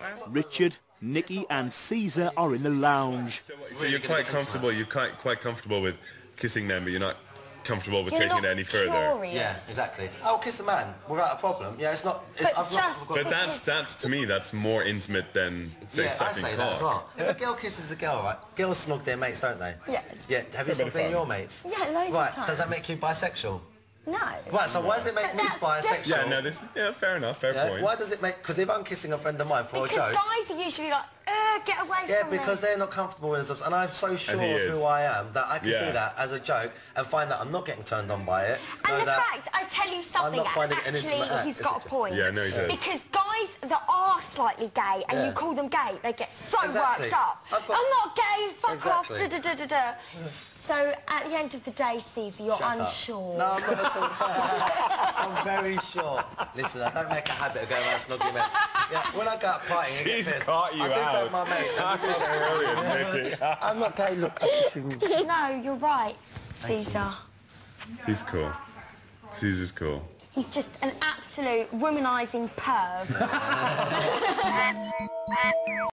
Richard, Nikki and Caesar are in the lounge. So you're quite comfortable. You're quite comfortable with kissing them, but you're not comfortable with taking it any further. Curious. Yeah, exactly. I'll kiss a man without a problem. Yeah, it's not. It's, But that's to me, that's more intimate than say I sucking say cock. that as well. If a girl kisses a girl, right? Girls snog their mates, don't they? Yes. Yeah. Have you For a bit snogged of your fun. mates? Yeah, loads of Right. times. Does that make you bisexual? No. Right. So why does it make But me that's bisexual? Yeah, no, fair enough, fair Yeah, point. why does it make? Because if I'm kissing a friend of mine for Because a joke. guys are usually like, get away from me. Yeah, because they're not comfortable with themselves, and I'm so sure he of is. who I am that I can Yeah. do that as a joke and find that I'm not getting turned on by it. And the that fact, I tell you something, not finding an actually, intimate act, he's is got it? a point. Yeah, no, he does. Because guys that are slightly gay and Yeah. you call them gay, they get so Exactly. worked up. I've got- I'm not gay, fuck Exactly. off, da-da-da-da-da. So, at the end of the day, Caesar, you're Shut up. unsure. No, I'm not at all. I'm very sure. Listen, I don't make a habit of going around snogging men. Yeah, when I go out partying and She's get pissed, caught you I do out. beg my mates. Brilliant, Nicky. I'm not gay, look, I'm kissing. No, you're right, Caesar. He's cool. Caesar's cool. He's just an absolute womanising perv.